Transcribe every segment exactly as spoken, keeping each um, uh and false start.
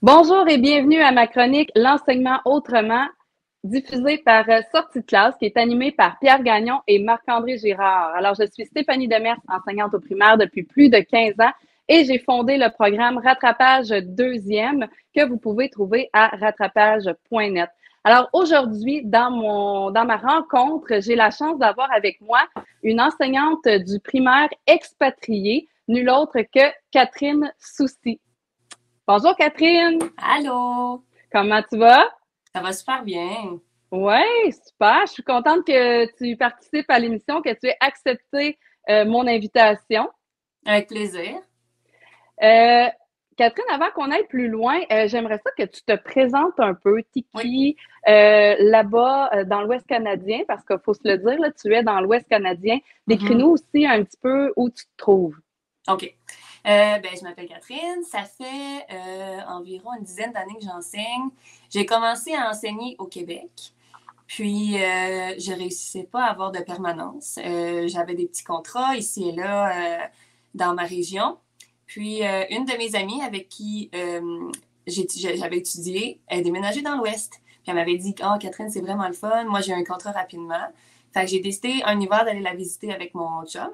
Bonjour et bienvenue à ma chronique L'enseignement autrement, diffusée par euh, Sortie de classe, qui est animée par Pierre Gagnon et Marc-André Girard. Alors, je suis Stéphanie Demers, enseignante au primaire depuis plus de quinze ans et j'ai fondé le programme Rattrapage deuxième que vous pouvez trouver à rattrapage point net. Alors, aujourd'hui, dans mon, dans ma rencontre, j'ai la chance d'avoir avec moi une enseignante du primaire expatriée, nulle autre que Catherine Soucy. Bonjour Catherine! Allô! Comment tu vas? Ça va super bien. Oui, super. Je suis contente que tu participes à l'émission, que tu aies accepté euh, mon invitation. Avec plaisir. Euh, Catherine, avant qu'on aille plus loin, euh, j'aimerais ça que tu te présentes un peu. Oui. Tiki, euh, là-bas, euh, dans l'Ouest canadien, parce qu'il faut se le dire, là, tu es dans l'Ouest canadien. Mhm. Décris-nous aussi un petit peu où tu te trouves. OK. Euh, ben, je m'appelle Catherine. Ça fait euh, environ une dizaine d'années que j'enseigne. J'ai commencé à enseigner au Québec. Puis, euh, je ne réussissais pas à avoir de permanence. Euh, j'avais des petits contrats ici et là euh, dans ma région. Puis, euh, une de mes amies avec qui euh, j'avais étudié, elle déménageait dans l'Ouest. Puis, elle m'avait dit, « Oh, Catherine, c'est vraiment le fun. Moi, j'ai un contrat rapidement. » Fait que j'ai décidé un hiver d'aller la visiter avec mon chum.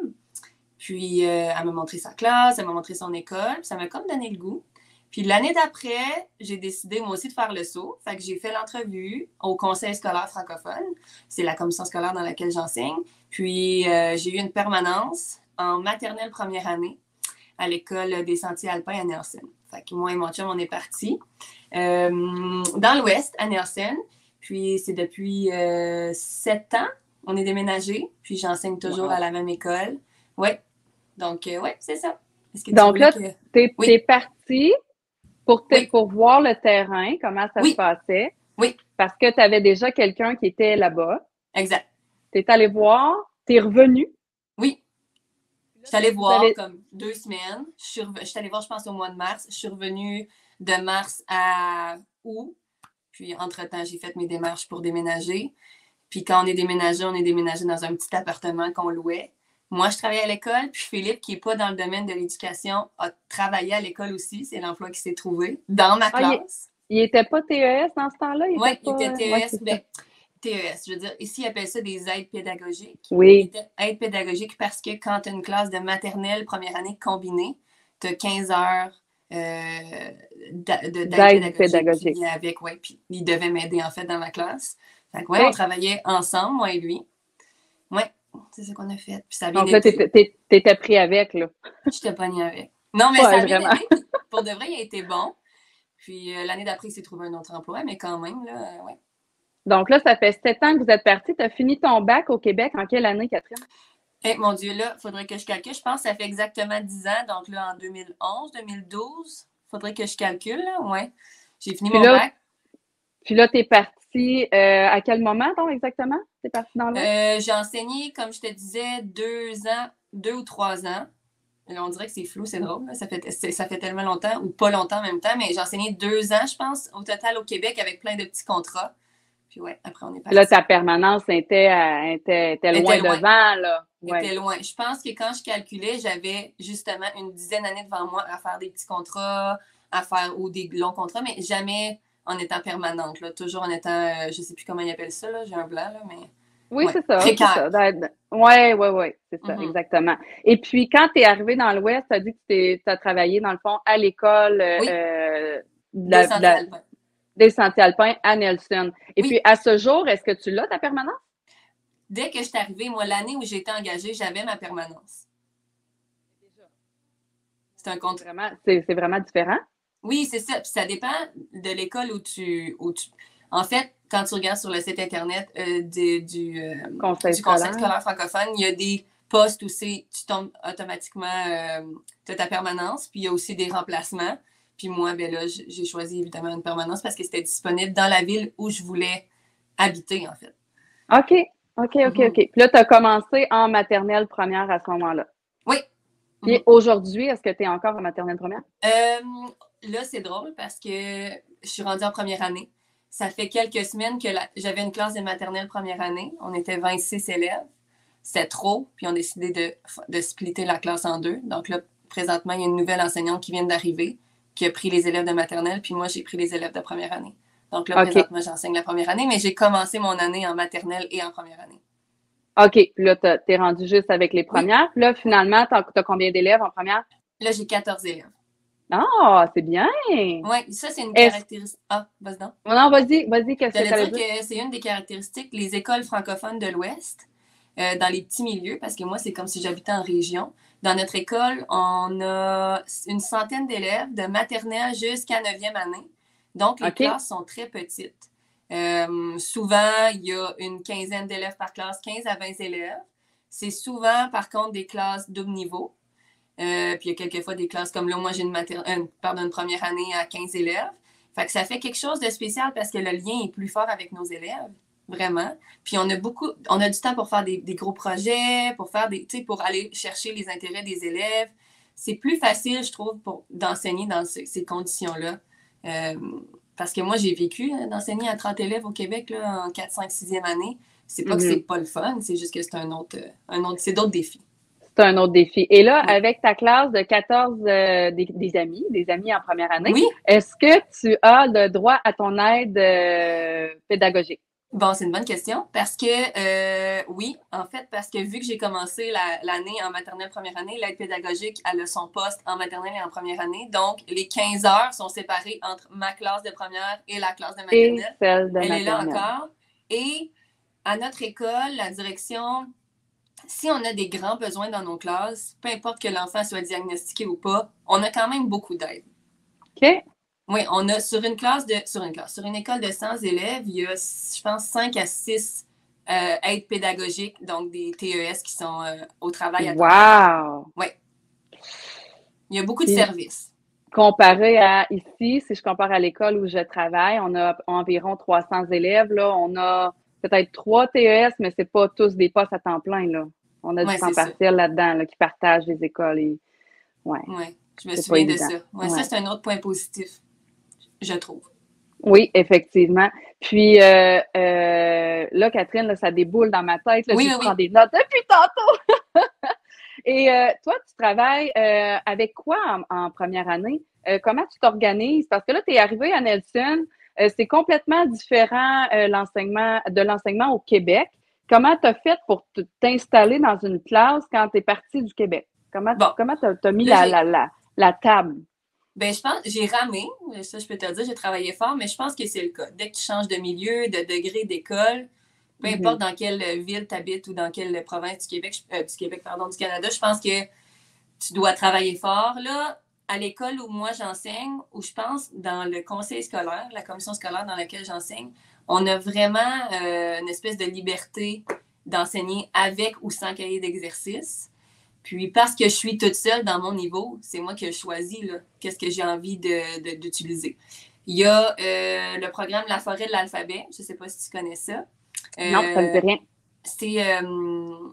Puis, euh, elle m'a montré sa classe, elle m'a montré son école. Puis ça m'a comme donné le goût. Puis l'année d'après, j'ai décidé moi aussi de faire le saut. Fait que j'ai fait l'entrevue au conseil scolaire francophone. C'est la commission scolaire dans laquelle j'enseigne. Puis euh, j'ai eu une permanence en maternelle première année à l'école des Sentiers Alpins à Nelson. Fait que moi et mon chum, on est partis euh, dans l'Ouest, à Nelson. Puis c'est depuis euh, sept ans, on est déménagé. Puis j'enseigne toujours Wow. à la même école. Oui. Donc, euh, oui, c'est ça. Est-ce que tu Donc voulais là, que... tu es Oui, partie pour, te, oui, pour voir le terrain, comment ça se oui, passait. oui, Parce que tu avais déjà quelqu'un qui était là-bas. exact. Tu es allé voir, tu es revenu. Oui, Puis je là, suis allée vous voir avez. comme deux semaines. Je suis, rev... je suis allée voir, je pense, au mois de mars. Je suis revenue de mars à août. Puis, entre-temps, j'ai fait mes démarches pour déménager. Puis, quand on est déménagé, on est déménagé dans un petit appartement qu'on louait. Moi, je travaillais à l'école. Puis, Philippe, qui n'est pas dans le domaine de l'éducation, a travaillé à l'école aussi. C'est l'emploi qui s'est trouvé dans ma Ah, il, classe. il était pas T E S dans ce temps-là? Il Oui, était il était pas. Ouais, T E S. c'est ça. Ben, T E S, je veux dire, ici, ils appellent ça des aides pédagogiques. Il Oui. était aide pédagogique parce que quand tu as une classe de maternelle première année combinée, tu as quinze heures euh, d'aide D'aide pédagogique qui pédagogique. vient avec. Ouais, puis il devait m'aider en fait dans ma classe. Fait que, ouais, on OK. travaillait ensemble, moi et lui. Ouais, c'est ce qu'on a fait. Puis ça a bien Donc là, tu été. étais pris avec, là. J'étais pognée avec. Non, mais ça Ouais, a bien vraiment. été. Puis pour de vrai, il a été bon. Puis euh, l'année d'après, il s'est trouvé un autre emploi, mais quand même, là, euh, ouais. Donc là, ça fait sept ans que vous êtes partis. Tu as fini ton bac au Québec en quelle année, Catherine? Eh, mon Dieu, là, il faudrait que je calcule. Je pense que ça fait exactement dix ans. Donc là, en deux mille onze, deux mille douze, il faudrait que je calcule. Là. Ouais. J'ai fini Puis mon là, bac. puis là, t'es parti euh, à quel moment, donc, exactement? T'es parti dans l'Ouest? Euh, j'ai enseigné, comme je te disais, deux ans, deux ou trois ans. Là, on dirait que c'est flou, c'est drôle. Là. Ça, fait, ça fait tellement longtemps, ou pas longtemps en même temps, mais j'ai enseigné deux ans, je pense, au total au Québec avec plein de petits contrats. Puis ouais, après, on est Puis là, parti. ta permanence était, à- était, était Elle était loin loin. devant, là. Elle Ouais. était loin. Je pense que quand je calculais, j'avais justement une dizaine d'années devant moi à faire des petits contrats, à faire ou des longs contrats, mais jamais en étant permanente. Là. Toujours en étant, euh, je sais plus comment ils appellent ça, là, j'ai un blanc, là, mais Oui, ouais, c'est ça, c'est précaire. ça. Oui, oui, oui, c'est ça, Mhm. exactement. Et puis, quand tu es arrivé dans l'Ouest, tu as dit que tu as travaillé, dans le fond, à l'école euh, Oui, euh, de des la- de sentiers la- alpins. des Sentiers alpins à Nelson. Et puis, Oui, à ce jour, est-ce que tu l'as, ta permanence? dès que je suis arrivée, moi, l'année où j'ai été engagée, j'avais ma permanence. C'est un C'est contrat. vraiment, c'est, c'est vraiment différent. Oui, c'est ça. Puis ça dépend de l'école où tu, où tu... En fait, quand tu regardes sur le site Internet euh, du, du, euh, Conseil du Conseil scolaire. scolaire francophone, il y a des postes où c'est, tu tombes automatiquement, euh, tu as ta permanence, puis il y a aussi des remplacements. Puis moi, ben là, j'ai choisi évidemment une permanence parce que c'était disponible dans la ville où je voulais habiter, en fait. OK, OK, OK, OK. Mhm. Puis là, tu as commencé en maternelle première à ce moment-là. Oui. Puis Mhm. aujourd'hui, est-ce que tu es encore en maternelle première? Euh, là, c'est drôle parce que je suis rendue en première année. Ça fait quelques semaines que la... j'avais une classe de maternelle première année. On était vingt-six élèves. C'était trop, puis on a décidé de, de splitter la classe en deux. Donc là, présentement, il y a une nouvelle enseignante qui vient d'arriver, qui a pris les élèves de maternelle, puis moi, j'ai pris les élèves de première année. Donc là, OK. présentement, j'enseigne la première année, mais j'ai commencé mon année en maternelle et en première année. OK. Puis là, t'as- t'es rendu juste avec les Oui, premières. Puis là, finalement, t'as, t'as combien d'élèves en première? là, j'ai quatorze élèves. Ah, c'est bien! Oui, ça, c'est une Est-ce... caractéristique. Ah, vas-y donc. Non, vas-y, vas-y, qu'est-ce que J'allais t'allais dire dire? que c'est une des caractéristiques, les écoles francophones de l'Ouest, euh, dans les petits milieux, parce que moi, c'est comme si j'habitais en région. Dans notre école, on a une centaine d'élèves de maternelle jusqu'à neuvième année. Donc, les OK. classes sont très petites. Euh, souvent, il y a une quinzaine d'élèves par classe, quinze à vingt élèves. C'est souvent, par contre, des classes double niveau. Euh, puis il y a quelquefois des classes comme là, moi, j'ai une, mater... euh, pardon, une première année à quinze élèves. Fait que ça fait quelque chose de spécial parce que le lien est plus fort avec nos élèves, vraiment. Puis on a beaucoup, on a du temps pour faire des, des gros projets, pour faire des, tu sais, pour aller chercher les intérêts des élèves. C'est plus facile, je trouve, pour d'enseigner dans ce, ces conditions-là. Euh, parce que moi, j'ai vécu hein, d'enseigner à trente élèves au Québec là, en quatre, cinq, sixième année. C'est pas que c'est Mhm. pas le fun, c'est juste que c'est un autre, un autre, c'est d'autres défis. C'est un autre défi. Et là, Oui. avec ta classe de quatorze euh, des, des amis, des amis en première année, Oui, est-ce que tu as le droit à ton aide euh, pédagogique? bon, c'est une bonne question parce que euh, oui, en fait, parce que vu que j'ai commencé la- l'année en maternelle première année, l'aide pédagogique, elle a son poste en maternelle et en première année. Donc, les quinze heures sont séparées entre ma classe de première et la classe de Et maternelle. celle de Elle est là maternelle. encore. Et à notre école, la direction, si on a des grands besoins dans nos classes, peu importe que l'enfant soit diagnostiqué ou pas, on a quand même beaucoup d'aide. OK? Oui, on a sur une classe de sur une classe, sur une école de cent élèves, il y a, je pense, cinq à six euh, aides pédagogiques, donc des T E S qui sont euh, au travail à temps plein. Wow! Oui, il y a beaucoup de Puis, services. comparé à ici, si je compare à l'école où je travaille, on a environ trois cents élèves. Là, on a peut-être trois T E S, mais c'est pas tous des postes à temps plein. Là. On a du Oui, temps c'est ça. partiel là-dedans, là, qui partagent les écoles. Et... Ouais, Oui, je me c'est pas souviens de évident. ça. Oui, ça, Ouais. c'est un autre point positif, je trouve. Oui, effectivement. Puis euh, euh, là, Catherine, là, ça déboule dans ma tête. Là, Oui, j'y oui, prends oui. des notes depuis tantôt. Et euh, toi, tu travailles euh, avec quoi en, en première année? Euh, comment tu t'organises? Parce que là, tu es arrivé à Nelson, euh, c'est complètement différent euh, l'enseignement de l'enseignement au Québec. Comment tu as fait pour t'installer dans une classe quand tu es parti du Québec? Comment Bon, comment tu as mis là, la, j'ai la, la, la table? ben, je pense, j'ai ramé, ça je peux te le dire, j'ai travaillé fort, mais je pense que c'est le cas. Dès que tu changes de milieu, de degré d'école, peu importe Mm-hmm. dans quelle ville tu habites ou dans quelle province du Québec, euh, du Québec, pardon, du Canada, je pense que tu dois travailler fort. Là, à l'école où moi j'enseigne, où je pense dans le conseil scolaire, la commission scolaire dans laquelle j'enseigne, on a vraiment euh, une espèce de liberté d'enseigner avec ou sans cahier d'exercice. Puis parce que je suis toute seule dans mon niveau, c'est moi qui ai choisi là, qu'est-ce que j'ai envie de, de, d'utiliser. Il y a euh, le programme La forêt de l'alphabet. Je ne sais pas si tu connais ça. Non, ça me dit Euh, rien. c'est euh,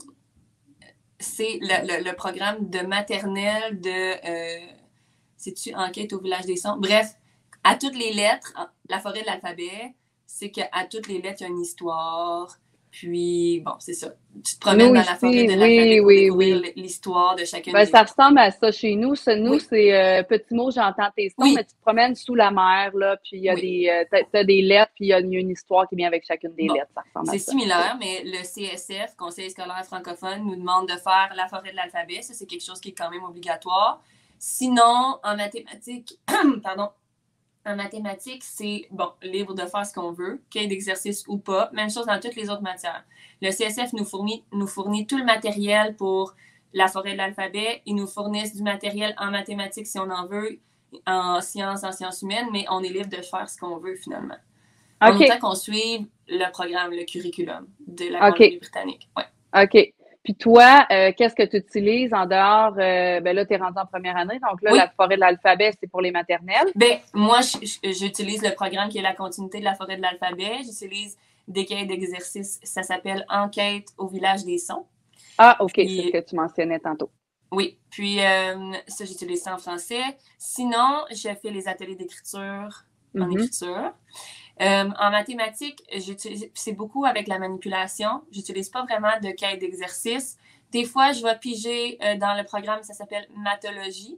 c'est le, le, le, programme de maternelle de. Euh, c'est-tu Enquête au village des sons? Bref, à toutes les lettres, La forêt de l'alphabet, c'est qu'à toutes les lettres, il y a une histoire. Puis, bon, c'est ça. Tu te promènes Nous, dans la forêt ici, de oui, l'alphabet pour oui, découvrir oui. l'histoire de chacune Ben, des ça lettres. ressemble à ça chez nous. Ce- nous, Oui, c'est euh, petit mot, j'entends tes sons, mais oui, tu te promènes sous la mer, là, puis il y a oui. des, euh, t'as, t'as des lettres, puis il y a une histoire qui vient avec chacune des Bon, lettres. Ça ressemble à c'est ça. OK. similaire, mais le C S F, Conseil scolaire francophone, nous demande de faire la forêt de l'alphabet. Ça, c'est quelque chose qui est quand même obligatoire. Sinon, en mathématiques, pardon, en mathématiques, c'est, bon, libre de faire ce qu'on veut, cahier d'exercice ou pas. Même chose dans toutes les autres matières. Le C S F nous fournit, nous fournit tout le matériel pour la forêt de l'alphabet. Ils nous fournissent du matériel en mathématiques si on en veut, en sciences, en sciences humaines, mais on est libre de faire ce qu'on veut finalement. En autant OK. qu'on suive le programme, le curriculum de la OK. Colombie-Britannique. Ouais. OK. Puis toi, euh, qu'est-ce que tu utilises en dehors? Euh, ben là, tu es rendu en première année, donc là, la Oui, forêt de l'alphabet, c'est pour les maternelles. ben moi, j'utilise le programme qui est la continuité de la forêt de l'alphabet. J'utilise des cahiers d'exercice. Ça s'appelle Enquête au village des sons. Ah, OK, c'est ce Puis, que tu mentionnais tantôt. oui, puis euh, ça, j'utilise ça en français. Sinon, je fais les ateliers d'écriture en Mm-hmm. écriture. Euh, en mathématiques, c'est beaucoup avec la manipulation. J'utilise pas vraiment de cahier d'exercice. Des fois, je vais piger euh, dans le programme, ça s'appelle Mathologie.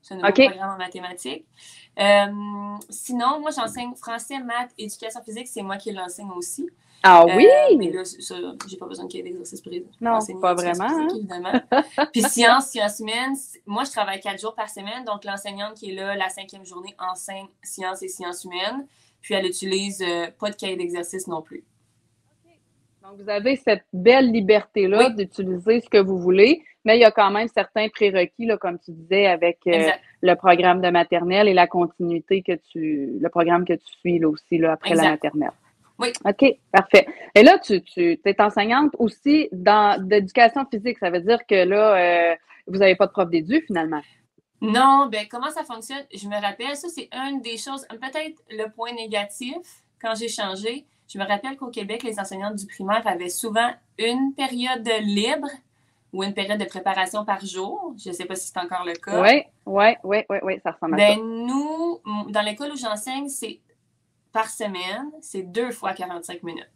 C'est un nouveau okay. programme en mathématiques. Euh, sinon, moi, j'enseigne français, maths, éducation physique. C'est moi qui l'enseigne aussi. Ah oui? Euh, mais là, ça, j'ai pas besoin qu'il y ait d'exercice pour non, enseigner pas vraiment. Physique, hein? évidemment. Puis sciences, sciences humaines, moi, je travaille quatre jours par semaine. Donc, l'enseignante qui est là, la cinquième journée, enseigne sciences et sciences humaines. Puis, elle utilise euh, pas de cahier d'exercice non plus. Okay. Donc, vous avez cette belle liberté-là oui. d'utiliser ce que vous voulez, mais il y a quand même certains prérequis, là, comme tu disais, avec euh, le programme de maternelle et la continuité que tu, le programme que tu suis là aussi là, après exact. La maternelle. Oui. OK, parfait. Et là, tu, tu es enseignante aussi dans d'éducation physique. Ça veut dire que là, euh, vous n'avez pas de prof d'édu finalement. Non, ben comment ça fonctionne? Je me rappelle, ça, c'est une des choses, peut-être le point négatif quand j'ai changé. Je me rappelle qu'au Québec, les enseignantes du primaire avaient souvent une période libre ou une période de préparation par jour. Je ne sais pas si c'est encore le cas. Oui, oui, oui, oui, oui, ça ressemble ben, à ça. Nous, dans l'école où j'enseigne, c'est par semaine, c'est deux fois quarante-cinq minutes.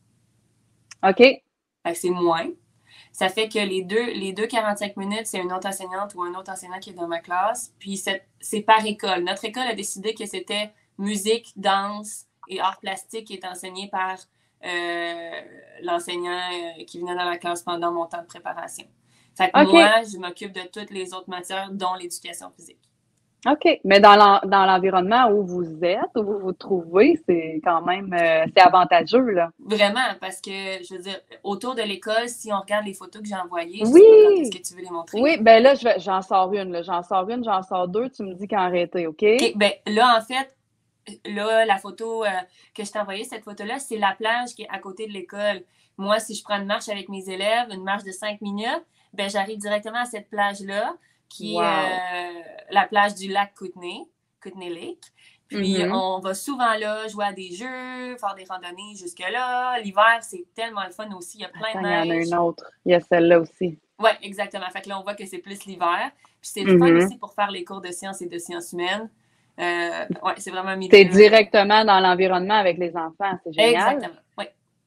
OK. Fait que c'est moins. Ça fait que les deux, les deux quarante-cinq minutes, c'est une autre enseignante ou un autre enseignant qui est dans ma classe. Puis c'est par école. Notre école a décidé que c'était musique, danse et art plastique qui est enseigné par euh, l'enseignant qui venait dans la classe pendant mon temps de préparation. Fait que okay. moi, je m'occupe de toutes les autres matières, dont l'éducation physique. OK. Mais dans l'environnement où vous êtes, où vous vous trouvez, c'est quand même euh, c'est avantageux, là. Vraiment, parce que, je veux dire, autour de l'école, si on regarde les photos que j'ai envoyées, oui. je sais pas quand est-ce que tu veux les montrer. Oui, bien là, j'en sors une, là. J'en sors une, j'en sors deux, tu me dis qu'en arrêter, OK? OK, bien là, en fait, là, la photo euh, que je t'ai envoyée, cette photo-là, c'est la plage qui est à côté de l'école. Moi, si je prends une marche avec mes élèves, une marche de cinq minutes, ben j'arrive directement à cette plage-là, qui wow. est euh, la plage du lac Kootenay, Kootenay Lake. Puis, mm-hmm. on va souvent là jouer à des jeux, faire des randonnées jusque-là. L'hiver, c'est tellement le fun aussi. Il y a plein Attends, de neige. Il y en a une autre. Il y a celle-là aussi. Oui, exactement. Fait que là, on voit que c'est plus l'hiver. Puis, c'est le mm-hmm. fun aussi pour faire les cours de sciences et de sciences humaines. Euh, oui, c'est vraiment milieu. C'est directement dans l'environnement avec les enfants. C'est génial. Exactement, oui.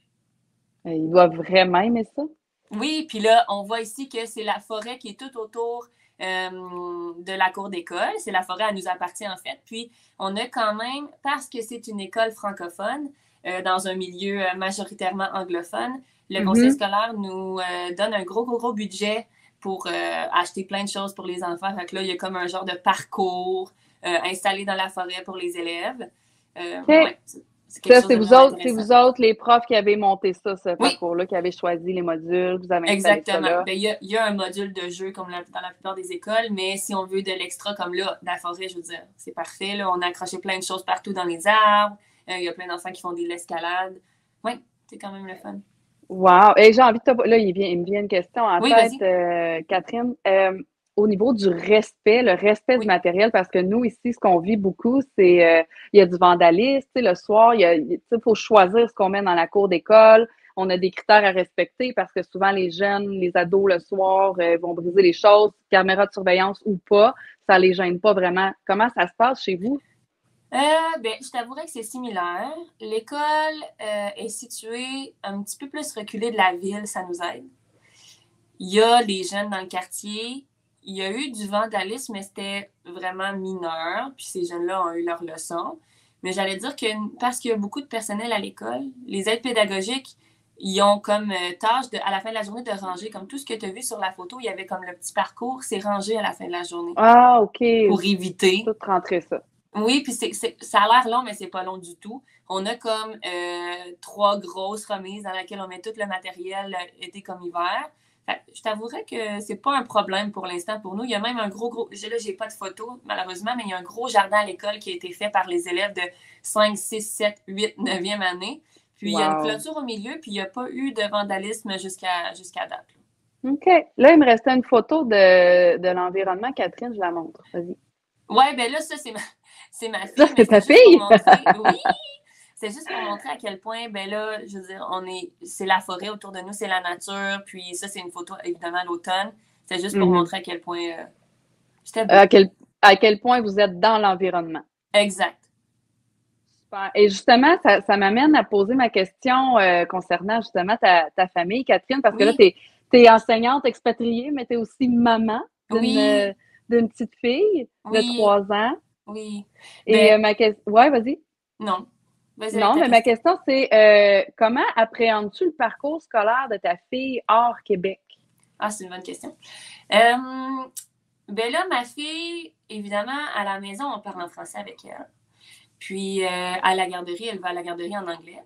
Ils doivent vraiment aimer ça. Oui, puis là, on voit ici que c'est la forêt qui est tout autour euh, de la cour d'école. C'est la forêt, elle nous appartient en fait. Puis, on a quand même, parce que c'est une école francophone, euh, dans un milieu majoritairement anglophone, le mm-hmm. conseil scolaire nous euh, donne un gros, gros, gros budget pour euh, acheter plein de choses pour les enfants. Fait que là, il y a comme un genre de parcours euh, installé dans la forêt pour les élèves. Euh, okay. ouais, ça, c'est vous autres, c'est vous autres, les profs qui avez monté ça, ce oui. parcours-là, qui avez choisi les modules, vous avez exactement. Ça ben, il, y a, il y a un module de jeu comme la, dans la plupart des écoles, mais si on veut de l'extra comme là, dans la forêt, je veux dire, c'est parfait. Là, on a accroché plein de choses partout dans les arbres. Euh, il y a plein d'enfants qui font de l'escalade. Oui, c'est quand même le fun. Wow! Et j'ai envie de te... Là, il, vient, il me vient une question en oui, tête, euh, Catherine. Euh, au niveau du respect, le respect oui. du matériel, parce que nous, ici, ce qu'on vit beaucoup, c'est euh, il y a du vandalisme, tu sais, le soir, il y a, il faut choisir ce qu'on met dans la cour d'école. On a des critères à respecter parce que souvent, les jeunes, les ados, le soir, euh, vont briser les choses, caméra de surveillance ou pas, ça les gêne pas vraiment. Comment ça se passe chez vous? Euh, ben, je t'avouerais que c'est similaire. L'école euh, est située un petit peu plus reculée de la ville, ça nous aide. Il y a les jeunes dans le quartier. Il y a eu du vandalisme, mais c'était vraiment mineur. Puis ces jeunes-là ont eu leur leçon. Mais j'allais dire que parce qu'il y a beaucoup de personnel à l'école, les aides pédagogiques, ils ont comme euh, tâche, de, à la fin de la journée, de ranger. Comme tout ce que tu as vu sur la photo, il y avait comme le petit parcours, c'est rangé à la fin de la journée. Ah, OK. Pour éviter. Tout rentrer ça. Oui, puis c'est, c'est, ça a l'air long, mais c'est pas long du tout. On a comme euh, trois grosses remises dans lesquelles on met tout le matériel euh, été comme hiver. Fait, je t'avouerais que c'est pas un problème pour l'instant pour nous. Il y a même un gros, gros... Là, j'ai pas de photo, malheureusement, mais il y a un gros jardin à l'école qui a été fait par les élèves de cinq, six, sept, huit, neuvième année. Puis, wow. Il y a une clôture au milieu, puis il n'y a pas eu de vandalisme jusqu'à, jusqu'à date. OK. Là, il me restait une photo de, de l'environnement. Catherine, je la montre. Vas-y. Ouais, ben là, ça, c'est ma, c'est ma fille. Ça, c'est ta fille? Montrer... Oui! C'est juste pour montrer à quel point, ben là, je veux dire, on est, c'est la forêt autour de nous, c'est la nature, puis ça, c'est une photo, évidemment, à l'automne. C'est juste pour mm-hmm. montrer à quel point euh, c'était beau. À quel, à quel point vous êtes dans l'environnement. Exact. Super. Et justement, ça, ça m'amène à poser ma question euh, concernant justement ta, ta famille, Catherine, parce oui. que là, tu es enseignante expatriée, mais tu es aussi maman d'une, oui. d'une petite fille de Oui, trois ans. oui. Et Ben, euh, ma question... Ouais, vas-y. non. Vas-y avec Non, ta mais ma question. question, c'est euh, comment appréhendes-tu le parcours scolaire de ta fille hors Québec? Ah, c'est une bonne question. Euh, ben là, ma fille, évidemment, à la maison, on parle en français avec elle. Puis, euh, à la garderie, elle va à la garderie en anglais.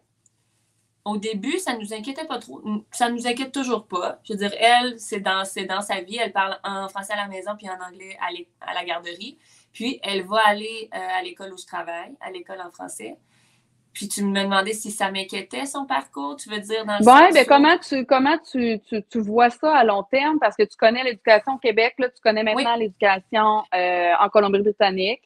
Au début, ça nous inquiétait pas trop. Ça nous inquiète toujours pas. Je veux dire, elle, c'est dans, c'est dans sa vie. Elle parle en français à la maison puis en anglais à, à la garderie. Puis, elle va aller euh, à l'école où je travaille, à l'école en français. Puis, tu me demandais si ça m'inquiétait, son parcours. Tu veux dire dans le Bon, sens ben où... comment tu comment tu, tu, tu vois ça à long terme? Parce que tu connais l'éducation au Québec, là, tu connais Oui, maintenant l'éducation euh, en Colombie-Britannique.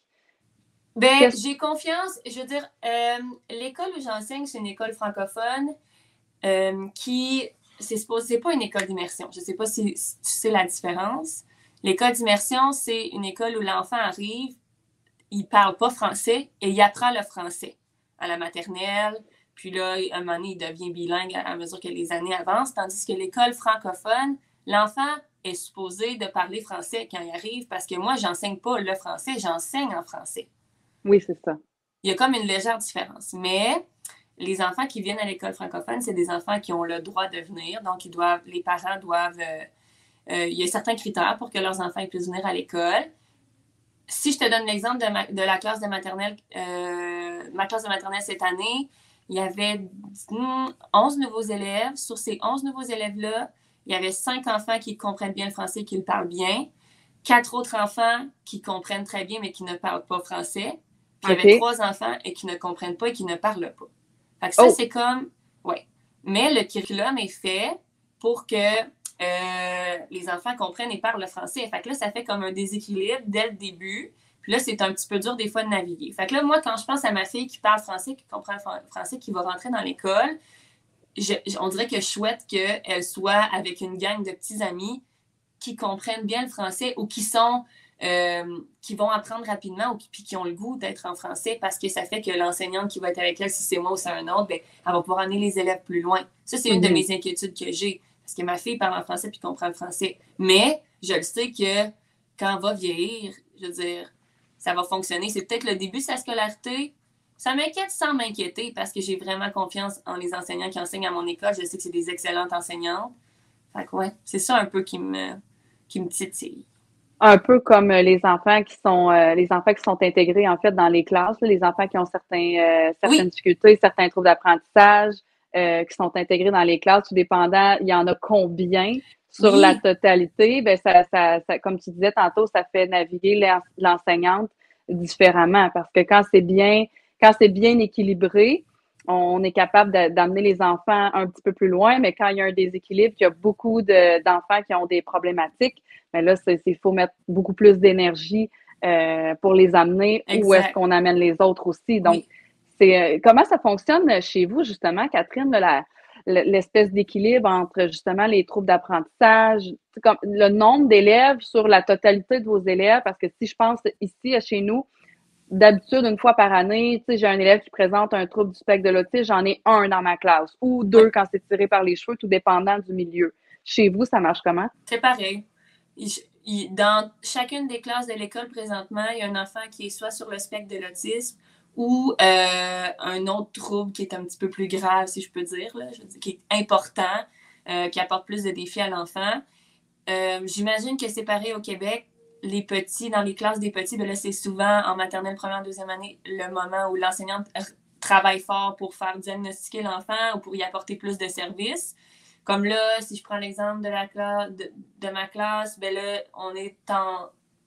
ben, Qu'est-ce j'ai confiance. Je veux dire, euh, l'école où j'enseigne, c'est une école francophone euh, qui, c'est supposé, c'est pas une école d'immersion. Je sais pas si, si tu sais la différence. L'école d'immersion, c'est une école où l'enfant arrive, il parle pas français et il apprend le français à la maternelle. Puis là, à un moment donné, il devient bilingue à mesure que les années avancent. Tandis que l'école francophone, l'enfant est supposé de parler français quand il arrive parce que moi, j'enseigne pas le français, j'enseigne en français. Oui, c'est ça. Il y a comme une légère différence. Mais les enfants qui viennent à l'école francophone, c'est des enfants qui ont le droit de venir. Donc, ils doivent, les parents doivent... Euh, euh, il y a certains critères pour que leurs enfants puissent venir à l'école. Si je te donne l'exemple de, ma, de la classe de maternelle, euh, ma classe de maternelle cette année, il y avait onze nouveaux élèves. Sur ces onze nouveaux élèves-là, il y avait cinq enfants qui comprennent bien le français et qui le parlent bien. Quatre autres enfants qui comprennent très bien, mais qui ne parlent pas français. Puis il y avait OK. trois enfants et qui ne comprennent pas et qui ne parlent pas. Fait que ça, Oh, c'est comme... Ouais. Mais le curriculum est fait pour que euh, les enfants comprennent et parlent le français. Fait que là, ça fait comme un déséquilibre dès le début. Puis là, c'est un petit peu dur des fois de naviguer. Fait que là, moi, quand je pense à ma fille qui parle français, qui comprend le français, qui va rentrer dans l'école, je, on dirait que je souhaite qu'elle soit avec une gang de petits amis qui comprennent bien le français ou qui sont euh, qui vont apprendre rapidement ou qui, puis qui ont le goût d'être en français parce que ça fait que l'enseignante qui va être avec elle, si c'est moi ou c'est un autre, ben, elle va pouvoir amener les élèves plus loin. Ça, c'est une de mm-hmm. mes inquiétudes que j'ai parce que ma fille parle en français puis comprend le français. Mais je le sais que quand elle va vieillir, je veux dire, ça va fonctionner. C'est peut-être le début de sa scolarité. Ça m'inquiète sans m'inquiéter parce que j'ai vraiment confiance en les enseignants qui enseignent à mon école. Je sais que c'est des excellentes enseignantes. Fait que ouais, c'est ça un peu qui me, qui me titille. Un peu comme euh, les enfants qui sont euh, les enfants qui sont intégrés en fait dans les classes, là, les enfants qui ont certains euh, certaines Oui, difficultés, certains troubles d'apprentissage, euh, qui sont intégrés dans les classes, tout dépendant, il y en a combien sur la oui, totalité, ben ça, ça, ça comme tu disais tantôt, ça fait naviguer l'enseignante différemment parce que quand c'est bien quand c'est bien équilibré, on est capable d'amener les enfants un petit peu plus loin, mais quand il y a un déséquilibre, qu'il y a beaucoup d'enfants qui ont des problématiques, mais là, il faut mettre beaucoup plus d'énergie euh, pour les amener où est-ce exact. qu'on amène les autres aussi. Donc, Oui. c'est euh, comment ça fonctionne chez vous, justement, Catherine, la, l'espèce d'équilibre entre justement les troubles d'apprentissage, comme le nombre d'élèves sur la totalité de vos élèves, parce que si je pense ici, chez nous, d'habitude, une fois par année, tu sais, j'ai un élève qui présente un trouble du spectre de l'autisme, j'en ai un dans ma classe, ou Oui, deux quand c'est tiré par les cheveux, tout dépendant du milieu. Chez vous, ça marche comment? c'est pareil. Il, il, dans chacune des classes de l'école présentement, il y a un enfant qui est soit sur le spectre de l'autisme ou euh, un autre trouble qui est un petit peu plus grave, si je peux dire, là, je veux dire qui est important, euh, qui apporte plus de défis à l'enfant. Euh, j'imagine que c'est pareil au Québec. Les petits, dans les classes des petits, ben là, c'est souvent en maternelle, première, deuxième année, le moment où l'enseignante travaille fort pour faire diagnostiquer l'enfant ou pour y apporter plus de services. Comme là, si je prends l'exemple de la classe de, de ma classe, ben là, on est en,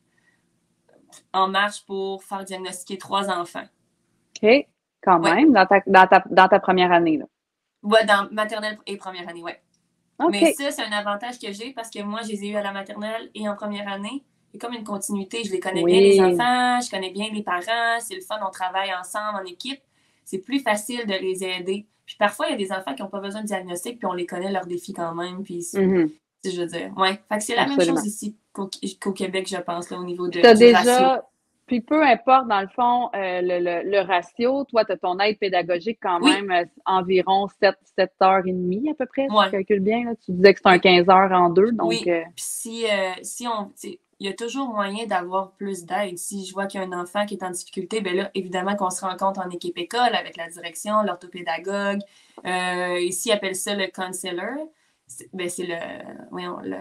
en marche pour faire diagnostiquer trois enfants. OK, quand Ouais. même, dans ta, dans ta, dans ta première année, là. Ouais, dans maternelle et première année, ouais. Mais OK. ça, c'est un avantage que j'ai parce que moi, je les ai eus à la maternelle et en première année. C'est comme une continuité. Je les connais bien, les Oui. enfants, je connais bien les parents. C'est le fun, on travaille ensemble en équipe. C'est plus facile de les aider. Puis parfois, il y a des enfants qui n'ont pas besoin de diagnostic, puis on les connaît leurs défis quand même. Puis, Mm-hmm. je veux dire, ouais. Fait que c'est la même chose Absolument. ici qu'au, qu'au Québec, je pense, là, au niveau Puis de, t'as du ratio. déjà, puis peu importe, dans le fond, euh, le, le, le ratio, toi, tu as ton aide pédagogique quand Oui, même euh, environ sept sept heures et demie à peu près, si je ouais, calcule bien. Là. Tu disais que c'est un oui. quinze heures en deux, donc Oui, euh, puis si, euh, si on, il y a toujours moyen d'avoir plus d'aide. Si je vois qu'il y a un enfant qui est en difficulté, bien là, évidemment qu'on se rencontre en équipe école avec la direction, l'orthopédagogue. Euh, ici, ils appellent ça le counselor. C'est, ben, c'est le, voyons, le,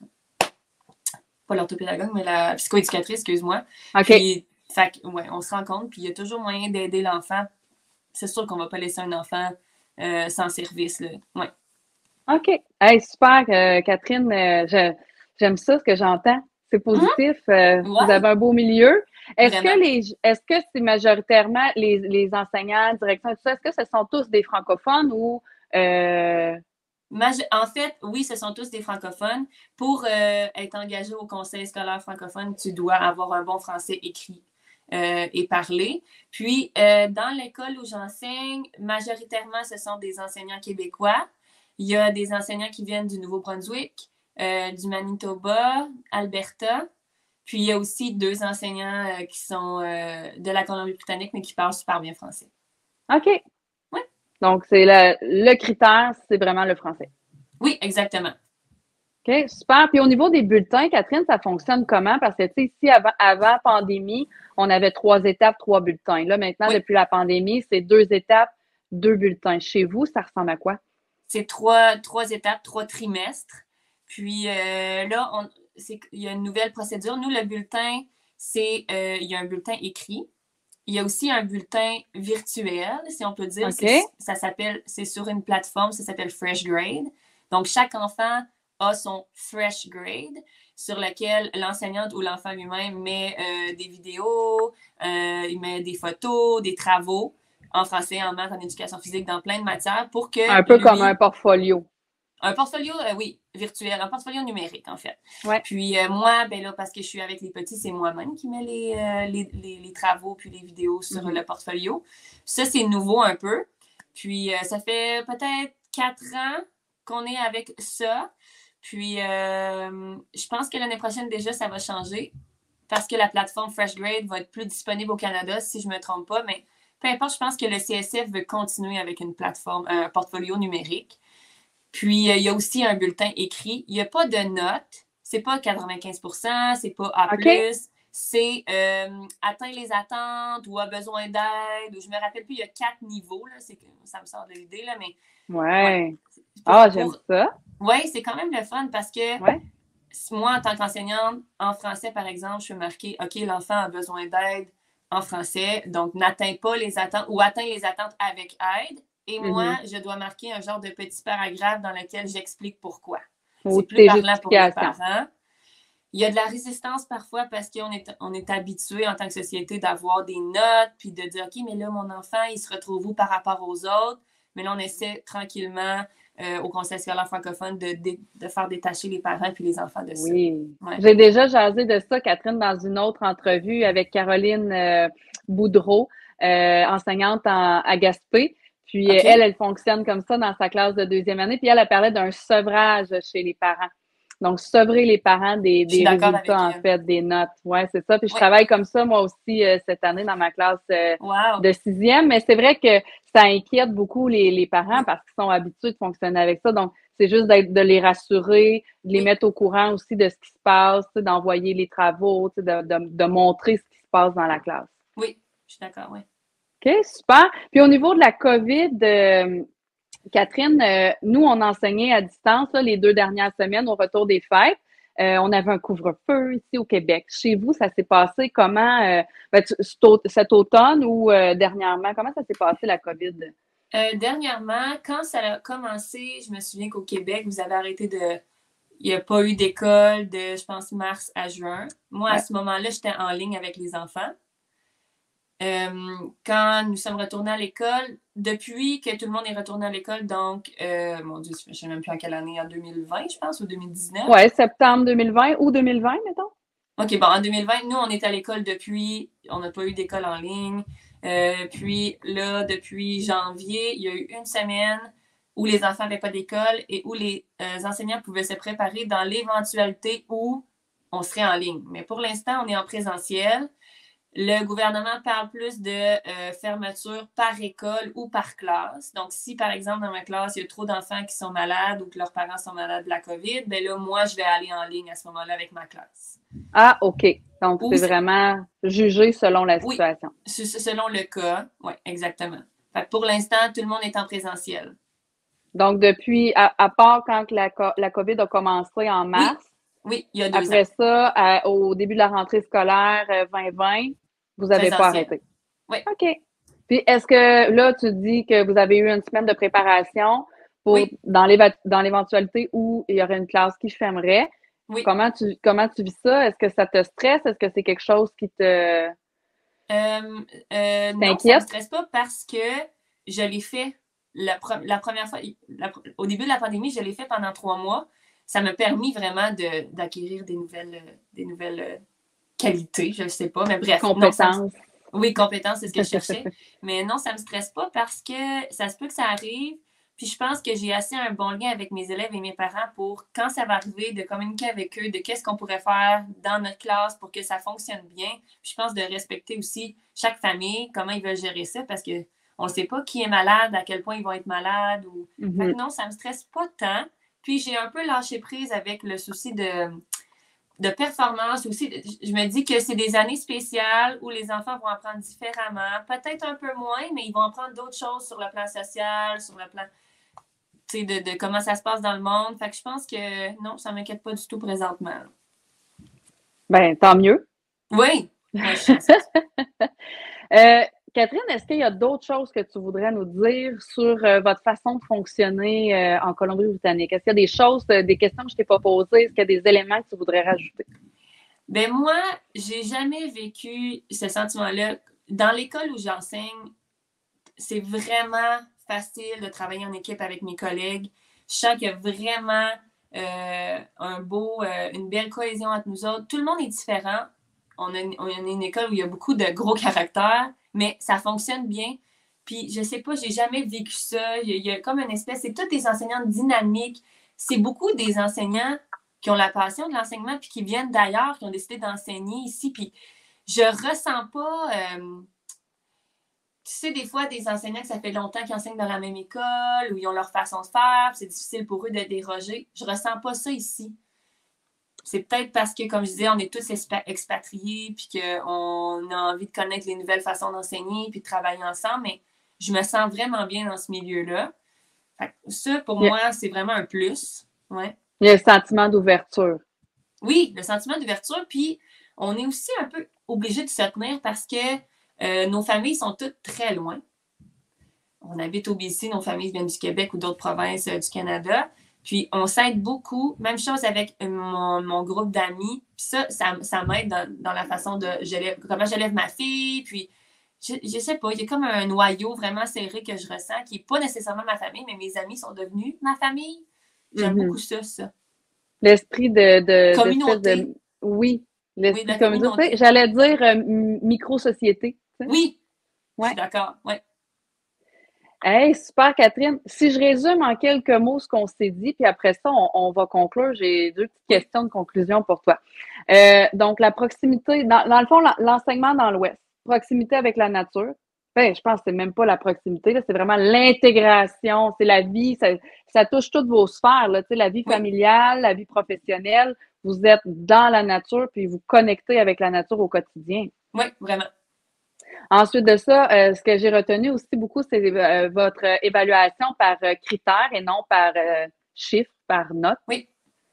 pas l'orthopédagogue, mais la psychoéducatrice, excuse-moi. OK. Puis, fait, ouais, on se rencontre, puis il y a toujours moyen d'aider l'enfant. C'est sûr qu'on ne va pas laisser un enfant euh, sans service, là. Ouais. OK. Hey, super, euh, Catherine. Euh, je- j'aime ça, ce que j'entends. C'est positif. Euh, Mm-hmm. Vous Ouais. avez un beau milieu. Est-ce Vraiment. que les est-ce que c'est majoritairement les, les enseignants, direction, tout ça, est-ce que ce sont tous des francophones ou euh... En fait, oui, ce sont tous des francophones. Pour euh, être engagé au conseil scolaire francophone, tu dois avoir un bon français écrit euh, et parlé. Puis, euh, dans l'école où j'enseigne, majoritairement, ce sont des enseignants québécois. Il y a des enseignants qui viennent du Nouveau-Brunswick, euh, du Manitoba, Alberta. Puis, il y a aussi deux enseignants euh, qui sont euh, de la Colombie-Britannique, mais qui parlent super bien français. OK. Oui. Donc, c'est le, le critère, c'est vraiment le français. Oui, exactement. OK, super. Puis au niveau des bulletins, Catherine, ça fonctionne comment? Parce que, tu sais, ici, avant, avant pandémie, on avait trois étapes, trois bulletins. Là, maintenant, oui. depuis la pandémie, c'est deux étapes, deux bulletins. Chez vous, ça ressemble à quoi? C'est trois, trois étapes, trois trimestres. Puis euh, là, on, c'est, il y a une nouvelle procédure. Nous, le bulletin, c'est euh, il y a un bulletin écrit. Il y a aussi un bulletin virtuel, si on peut dire. OK. Ça s'appelle, c'est sur une plateforme, ça s'appelle Fresh Grade. Donc, chaque enfant a son Fresh Grade sur lequel l'enseignante ou l'enfant lui-même met euh, des vidéos, euh, il met des photos, des travaux en français, en maths, en éducation physique, dans plein de matières pour que Un peu lui, comme un portfolio. Un portfolio, euh, oui, virtuel, un portfolio numérique, en fait. Ouais. Puis euh, moi, ben là, parce que je suis avec les petits, c'est moi-même qui mets les, euh, les, les, les travaux puis les vidéos sur mm-hmm. le portfolio. Ça, c'est nouveau un peu. Puis euh, ça fait peut-être quatre ans qu'on est avec ça. Puis euh, je pense que l'année prochaine, déjà, ça va changer parce que la plateforme FreshGrade va être plus disponible au Canada, si je ne me trompe pas. Mais peu importe, je pense que le C S F veut continuer avec une plateforme, un portfolio numérique. Puis, euh, il y a aussi un bulletin écrit. Il n'y a pas de notes. C'est pas quatre-vingt-quinze pour cent, c'est pas A plus. Okay. C'est euh, atteint les attentes ou a besoin d'aide. Ou je me rappelle plus, il y a quatre niveaux. Là. C'est, ça me sort de l'idée, là, mais... Ouais. Ah, oh, j'aime ça. Oui, c'est quand même le fun parce que ouais. moi, en tant qu'enseignante, en français, par exemple, je peux marquer, OK, l'enfant a besoin d'aide en français, donc n'atteint pas les attentes ou atteint les attentes avec aide. Et moi, mm-hmm. je dois marquer un genre de petit paragraphe dans lequel j'explique pourquoi. Ou c'est plus parlant pour les parents. Il y a de la résistance parfois parce qu'on est, on est habitué en tant que société d'avoir des notes puis de dire, OK, mais là, mon enfant, il se retrouve où par rapport aux autres? Mais là, on essaie tranquillement euh, au Conseil scolaire francophone de, de, de faire détacher les parents puis les enfants de ça. Oui. Ouais. J'ai déjà jasé de ça, Catherine, dans une autre entrevue avec Caroline euh, Boudreau, euh, enseignante en, à Gaspé. Puis okay. elle, elle fonctionne comme ça dans sa classe de deuxième année. Puis elle, elle parlait d'un sevrage chez les parents. Donc, sevrer les parents des, des résultats, en fait, des notes. Ouais, c'est ça. Puis je oui. travaille comme ça, moi aussi, euh, cette année dans ma classe euh, wow. de sixième. Mais c'est vrai que ça inquiète beaucoup les, les parents parce qu'ils sont habitués de fonctionner avec ça. Donc, c'est juste de les rassurer, de les oui. mettre au courant aussi de ce qui se passe, d'envoyer les travaux, de, de, de montrer ce qui se passe dans la classe. Oui, je suis d'accord, oui. OK, super. Puis au niveau de la COVID, euh, Catherine, euh, nous, on enseignait à distance là, les deux dernières semaines au retour des fêtes. Euh, on avait un couvre-feu ici au Québec. Chez vous, ça s'est passé comment euh, ben, cet automne ou euh, dernièrement? Comment ça s'est passé la COVID? Euh, dernièrement, quand ça a commencé, je me souviens qu'au Québec, vous avez arrêté de... Il n'y a pas eu d'école de, je pense, mars à juin. Moi, ouais. à ce moment-là, j'étais en ligne avec les enfants. Euh, quand nous sommes retournés à l'école, depuis que tout le monde est retourné à l'école, donc, euh, mon Dieu, je ne sais même plus en quelle année, en deux mille vingt, je pense, ou deux mille dix-neuf? Oui, septembre deux mille vingt ou deux mille vingt, mettons. OK, bon, en deux mille vingt, nous, on est à l'école depuis, on n'a pas eu d'école en ligne. Euh, puis là, depuis janvier, il y a eu une semaine où les enfants n'avaient pas d'école et où les euh, enseignants pouvaient se préparer dans l'éventualité où on serait en ligne. Mais pour l'instant, on est en présentiel. Le gouvernement parle plus de euh, fermeture par école ou par classe. Donc, si, par exemple, dans ma classe, il y a trop d'enfants qui sont malades ou que leurs parents sont malades de la COVID, bien là, moi, je vais aller en ligne à ce moment-là avec ma classe. Ah, OK. Donc, Ou c'est c'est- vraiment jugé selon la oui, situation. c'est- c'est selon le cas. Oui, exactement. Fait que pour l'instant, tout le monde est en présentiel. Donc, depuis, à, à part quand que la, co- la COVID a commencé en Oui, mars, oui, il y a deux ans. après ça, à- au début de la rentrée scolaire euh, vingt vingt, vous n'avez pas Présentiel. arrêté. Oui, OK. Puis, est-ce que là, tu dis que vous avez eu une semaine de préparation pour oui, dans l'éva- dans l'éventualité où il y aurait une classe qui fermerait? oui. Comment tu, comment tu vis ça? Est-ce que ça te stresse? Est-ce que c'est quelque chose qui te, Euh, euh, qui non, ça me t'inquiète? stresse pas parce que je l'ai fait la, pre- la première fois, la- au début de la pandémie, je l'ai fait pendant trois mois. Ça m'a permis vraiment de, d'acquérir des nouvelles, euh, des nouvelles euh, qualités, je ne sais pas, mais bref, non, ça me, Compétences? oui, compétence, c'est ce que je cherchais. Mais non, ça me stresse pas parce que ça se peut que ça arrive. Puis je pense que j'ai assez un bon lien avec mes élèves et mes parents pour, quand ça va arriver, de communiquer avec eux, de qu'est-ce qu'on pourrait faire dans notre classe pour que ça fonctionne bien. Puis je pense de respecter aussi chaque famille, comment ils veulent gérer ça, parce que on ne sait pas qui est malade, à quel point ils vont être malades. Ou... Fait Mhm. que non, ça me stresse pas tant. Puis j'ai un peu lâché prise avec le souci de de performance aussi. Je me dis que c'est des années spéciales où les enfants vont apprendre différemment, peut-être un peu moins, mais ils vont apprendre d'autres choses sur le plan social, sur le plan de, de comment ça se passe dans le monde. Fait que je pense que non, ça ne m'inquiète pas du tout présentement. Ben, tant mieux. Oui, moi, je suis chanceuse. Euh, Catherine, est-ce qu'il y a d'autres choses que tu voudrais nous dire sur euh, votre façon de fonctionner euh, en Colombie-Britannique? Est-ce qu'il y a des choses, euh, des questions que je t'ai pas posées? Est-ce qu'il y a des éléments que tu voudrais rajouter? Ben moi, j'ai jamais vécu ce sentiment-là. Dans l'école où j'enseigne, c'est vraiment facile de travailler en équipe avec mes collègues. Je sens qu'il y a vraiment euh, un beau, euh, une belle cohésion entre nous autres. Tout le monde est différent. On a, une, on a une école où il y a beaucoup de gros caractères, mais ça fonctionne bien. Puis, je sais pas, j'ai jamais vécu ça. Il y a, il y a comme une espèce, c'est tous des enseignants dynamiques. C'est beaucoup des enseignants qui ont la passion de l'enseignement puis qui viennent d'ailleurs, qui ont décidé d'enseigner ici. Puis, je ressens pas. Euh, tu sais, des fois, des enseignants que ça fait longtemps qu'ils enseignent dans la même école ou ils ont leur façon de faire, c'est difficile pour eux de déroger. Je ressens pas ça ici. C'est peut-être parce que, comme je disais, on est tous expatriés puis qu'on a envie de connaître les nouvelles façons d'enseigner puis de travailler ensemble, mais je me sens vraiment bien dans ce milieu-là. Fait que ça, pour Il y a, moi, c'est vraiment un plus. Ouais. il y a un sentiment d'ouverture. Oui, le sentiment d'ouverture, puis on est aussi un peu obligé de se tenir parce que euh, nos familles sont toutes très loin. On habite au B C, nos familles viennent du Québec ou d'autres provinces euh, du Canada. Puis on s'aide beaucoup. Même chose avec mon, mon groupe d'amis. Puis ça, ça, ça m'aide dans, dans la façon de j'élève, comment j'élève ma fille. Puis je, je sais pas, il y a comme un noyau vraiment serré que je ressens qui n'est pas nécessairement ma famille, mais mes amis sont devenus ma famille. J'aime beaucoup Mhm. ça, ça. L'esprit de, de, d'espèce de, Communauté. oui, Oui, de l'esprit la de communauté. communauté. J'allais dire euh, micro-société. Tu sais? Oui, je Ouais. suis d'accord. Oui. Hey, super, Catherine. Si je résume en quelques mots ce qu'on s'est dit, puis après ça, on, on va conclure. J'ai deux petites Oui. questions de conclusion pour toi. Euh, donc, la proximité, dans, dans le fond, l'enseignement dans l'Ouest, proximité avec la nature. Ben, je pense que c'est même pas la proximité, là, c'est vraiment l'intégration, c'est la vie, ça, ça touche toutes vos sphères, là, tu sais, la vie Oui. familiale, la vie professionnelle. Vous êtes dans la nature, puis vous connectez avec la nature au quotidien. Oui, vraiment. Ensuite de ça, euh, ce que j'ai retenu aussi beaucoup, c'est euh, votre évaluation par euh, critères et non par euh, chiffres, par notes. Oui.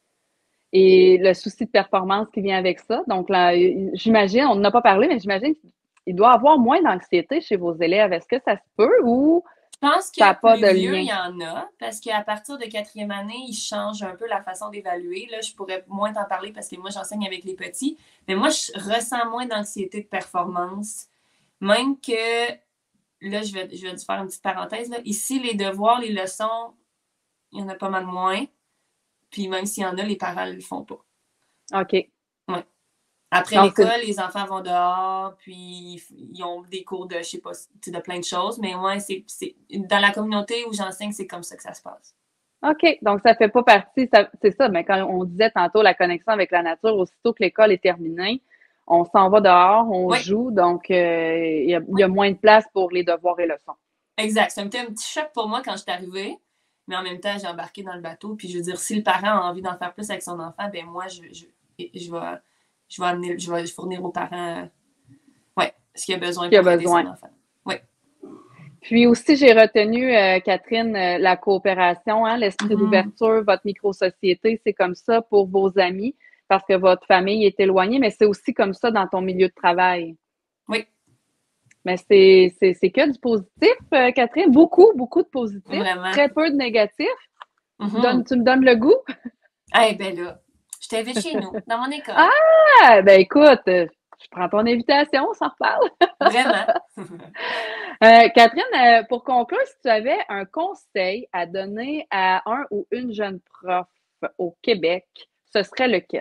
Et le souci de performance qui vient avec ça. Donc, là, j'imagine, on n'en a pas parlé, mais j'imagine qu'il doit y avoir moins d'anxiété chez vos élèves. Est-ce que ça se peut ou Je pense ça n'a que pas plus de vieux, il lien? y en a, parce qu'à partir de quatrième année, ils changent un peu la façon d'évaluer. Là, je pourrais moins t'en parler parce que moi, j'enseigne avec les petits. Mais moi, je ressens moins d'anxiété de performance. Même que, là, je vais, je vais faire une petite parenthèse. Là. Ici, les devoirs, les leçons, il y en a pas mal moins. Puis même s'il y en a, les parents ne le font pas. OK. Ouais. Après Donc, l'école, les enfants vont dehors, puis ils ont des cours de, je sais pas, de plein de choses. Mais ouais, c'est, c'est dans la communauté où j'enseigne, c'est comme ça que ça se passe. OK. Donc, ça fait pas partie, ça, c'est ça, mais quand on disait tantôt la connexion avec la nature, aussitôt que l'école est terminée, on s'en va dehors, on Oui. joue, donc euh, il y, a, il Oui. y a moins de place pour les devoirs et leçons. Exact. C'était un petit choc pour moi quand je suis arrivée, mais en même temps, j'ai embarqué dans le bateau. Puis je veux dire, si le parent a envie d'en faire plus avec son enfant, ben moi, je, je, je, vais, je, vais, amener, je vais fournir aux parents ouais, ce qu'il a besoin Qu'il y a pour aider besoin. son enfant. Oui. Puis aussi, j'ai retenu, euh, Catherine, euh, la coopération, hein, l'esprit Mm-hmm. d'ouverture, votre micro-société, c'est comme ça pour vos amis parce que votre famille est éloignée, mais c'est aussi comme ça dans ton milieu de travail. Oui. Mais c'est, c'est, c'est que du positif, euh, Catherine. Beaucoup, beaucoup de positif. Vraiment. Très peu de négatif. Mm-hmm. Donne, tu me donnes le goût? Eh bien là, je t'invite chez nous, dans mon école. Ah! Ben écoute, je prends ton invitation, on s'en reparle. Vraiment. euh, Catherine, euh, pour conclure, si tu avais un conseil à donner à un ou une jeune prof au Québec, ce serait lequel?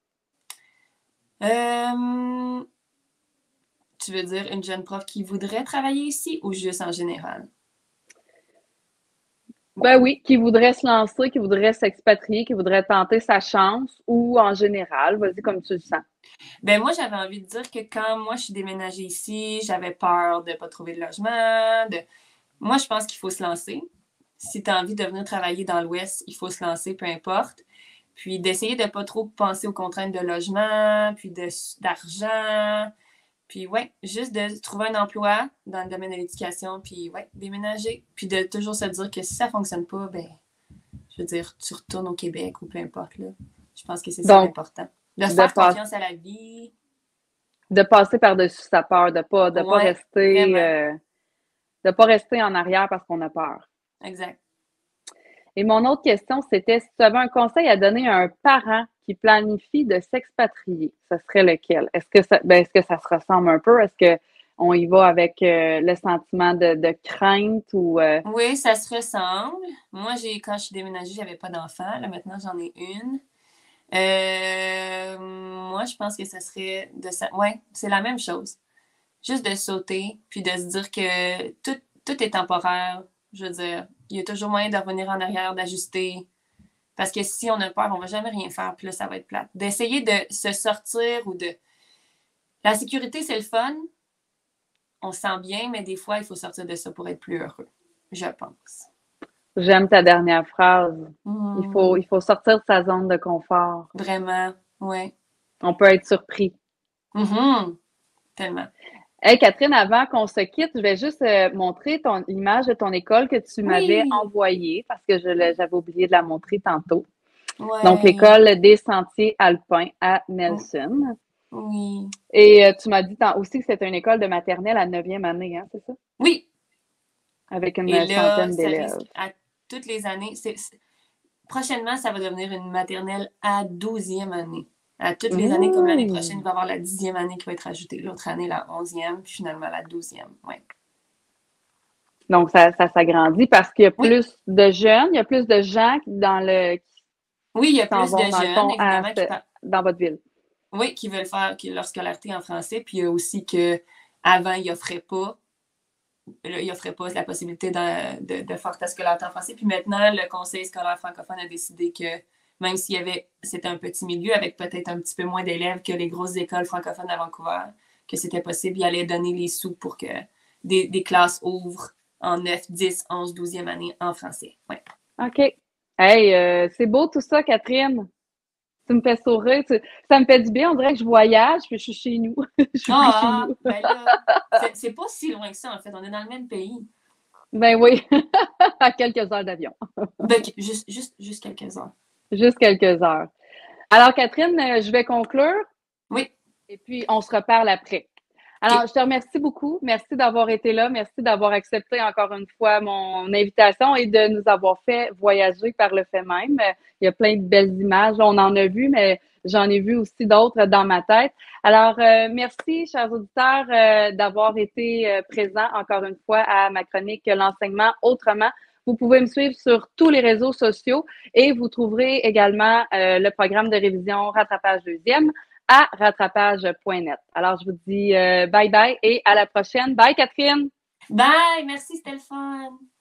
Euh, tu veux dire une jeune prof qui voudrait travailler ici ou juste en général? Ben oui, qui voudrait se lancer, qui voudrait s'expatrier, qui voudrait tenter sa chance ou en général, vas-y comme tu le sens. Ben moi, j'avais envie de dire que quand moi, je suis déménagée ici, j'avais peur de ne pas trouver de logement. De... Moi, je pense qu'il faut se lancer. Si tu as envie de venir travailler dans l'Ouest, il faut se lancer, peu importe. Puis d'essayer de ne pas trop penser aux contraintes de logement, puis de, d'argent. Puis ouais, juste de trouver un emploi dans le domaine de l'éducation, puis ouais, déménager. Puis de toujours se dire que si ça ne fonctionne pas, ben, je veux dire, tu retournes au Québec ou peu importe, là. Je pense que c'est ça l'important. De se de faire pas- confiance à la vie. De passer par-dessus sa peur, de pas, de pas Ouais, rester, vraiment. euh, de pas rester en arrière parce qu'on a peur. Exact. Et mon autre question, c'était si tu avais un conseil à donner à un parent qui planifie de s'expatrier, ce serait lequel? Est-ce que ça, ben, est-ce que ça se ressemble un peu? Est-ce que on y va avec euh, le sentiment de, de crainte ou euh... Oui, ça se ressemble. Moi, j'ai quand je suis déménagée, j'avais pas d'enfant. Là, maintenant, j'en ai une. Euh, moi, je pense que ça serait de ça. Ouais, c'est la même chose. Juste de sauter, puis de se dire que tout, tout est temporaire. Je veux dire, il y a toujours moyen de revenir en arrière, d'ajuster. Parce que si on a peur, on va jamais rien faire, puis là, ça va être plate. D'essayer de se sortir ou de. La sécurité, c'est le fun. On se sent bien, mais des fois, il faut sortir de ça pour être plus heureux, je pense. J'aime ta dernière phrase. Mmh. Il faut, il faut sortir de sa zone de confort. Vraiment, oui. On peut être surpris. Mmh. Tellement. Hey Catherine, avant qu'on se quitte, je vais juste euh, montrer ton l'image de ton école que tu m'avais Oui. envoyée parce que je j'avais oublié de la montrer tantôt. Ouais. Donc, l'école des sentiers alpins à Nelson. Oui. Et euh, tu m'as dit aussi que c'était une école de maternelle à neuvième année, hein, c'est ça? Oui. Avec une Et là, centaine ça d'élèves. risque à toutes les années. C'est, c'est- Prochainement, ça va devenir une maternelle à douzième année. À toutes les années, comme l'année prochaine, il va y avoir la dixième année qui va être ajoutée. L'autre année, la onzième, puis finalement la douzième. Ouais. Donc, ça, ça s'agrandit parce qu'il y a Oui. plus de jeunes, il y a plus de gens dans le, Oui, il y a qui s'en plus vont, de dans le jeunes, fond, à évidemment, ce- qui par- dans votre ville. oui, qui veulent faire qui- leur scolarité en français. Puis il y a aussi que avant, ils n'offraient pas. Là, ils n'offraient pas la possibilité de, de, de faire ta scolarité en français. Puis maintenant, le Conseil scolaire francophone a décidé que même s'il y avait, c'était un petit milieu avec peut-être un petit peu moins d'élèves que les grosses écoles francophones à Vancouver, que c'était possible, il allait donner les sous pour que des, des classes ouvrent en neuf, dix, onze, douzième année en français. Ouais. OK. Hey, euh, c'est beau tout ça, Catherine. Tu me fais sourire. Tu- Ça me fait du bien. On dirait que je voyage, puis je suis chez nous. Je suis plus chez Ah, nous. ben là, c'est, c'est pas si loin que ça, en fait. On est dans le même pays. Ben oui, à quelques heures d'avion. Ben, juste, juste, juste quelques heures. Juste quelques heures. Alors, Catherine, euh, je vais conclure Oui. et puis on se reparle après. Alors, OK. je te remercie beaucoup. Merci d'avoir été là. Merci d'avoir accepté encore une fois mon invitation et de nous avoir fait voyager par le fait même. Euh, Il y a plein de belles images. On en a vu, mais j'en ai vu aussi d'autres dans ma tête. Alors, euh, merci, chers auditeurs, euh, d'avoir été euh, présents encore une fois à ma chronique L'enseignement autrement. Vous pouvez me suivre sur tous les réseaux sociaux et vous trouverez également euh, le programme de révision Rattrapage deuxième à rattrapage point net. Alors, je vous dis euh, bye bye et à la prochaine. Bye, Catherine! Bye! Merci, c'était le fun!